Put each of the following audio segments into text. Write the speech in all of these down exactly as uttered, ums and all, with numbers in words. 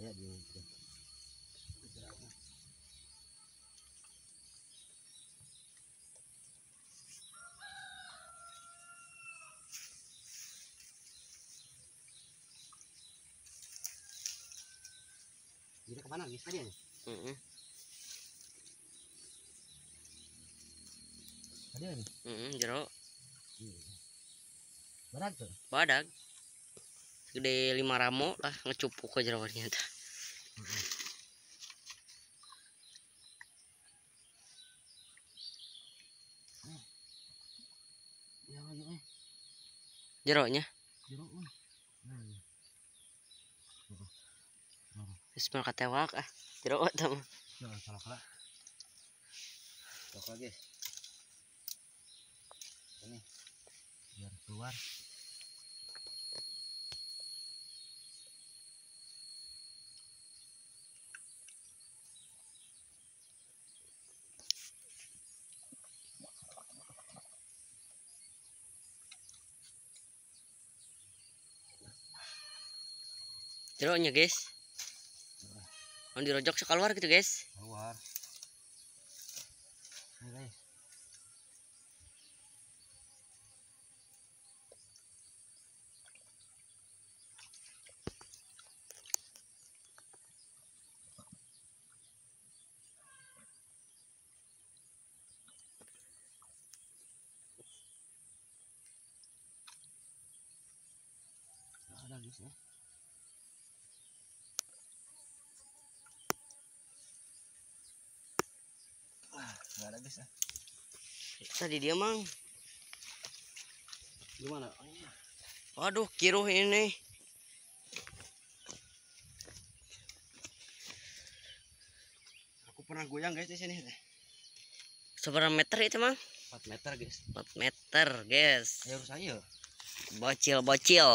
Kayak di Jadi kemana guys tadi ya? Heeh. Tadi ini. Heeh, jero. Badak tuh. Badak. Gede lima ramo lah ngecupuk ke jero ternyata. Ya ayo eh. Jeronya. Jero euy. Nah. Geus mah katewak ah. Jero eta mah. Jangan salah salah. Tok lagi. Ini biar keluar. Jeronya guys. Mau dirojok sekaluar gitu guys. Keluar. Ini guys. Ada guys ya. Ah, enggak ada guys ya. Tadi dia mang. Gimana? Waduh, kiruh ini. Aku pernah goyang guys di sini. Seberapa meter itu mang? empat meter guys. empat meter guys. Ya harus ayo. Bocil-bocil.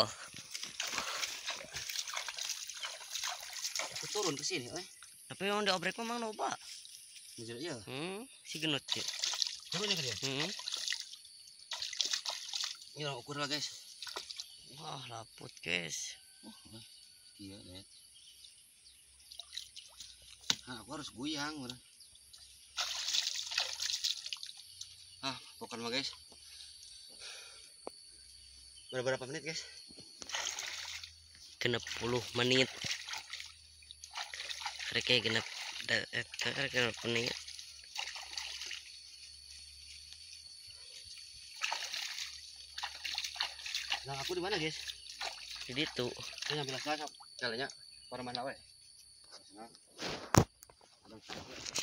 Aku turun ke sini, eh. Tapi yang diobrek memang loba. Jujur aja. Hmm, si genut sih. Coba aja ke dia. Hmm. Ini lah ukur lah guys. Wah, laput guys. Oh, iya deh. Nah, aku harus goyang, orang. Ah, bukan mah guys. Berapa menit guys? Genep puluh menit. Rek genep genep menit. Nah, aku di mana guys? Di situ. Saya ngambil las kalinya para mana we. Nah.